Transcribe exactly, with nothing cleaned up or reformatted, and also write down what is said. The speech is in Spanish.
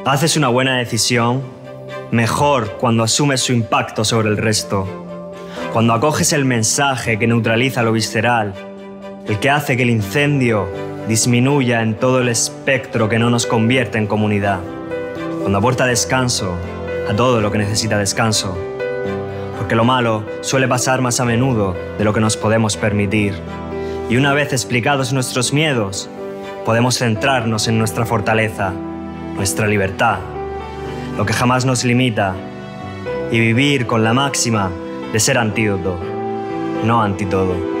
Haces una buena decisión mejor cuando asumes su impacto sobre el resto. Cuando acoges el mensaje que neutraliza lo visceral, el que hace que el incendio disminuya en todo el espectro que no nos convierte en comunidad. Cuando aporta descanso a todo lo que necesita descanso. Porque lo malo suele pasar más a menudo de lo que nos podemos permitir. Y una vez explicados nuestros miedos, podemos centrarnos en nuestra fortaleza, nuestra libertad, lo que jamás nos limita, y vivir con la máxima de ser antídoto, no antitodo.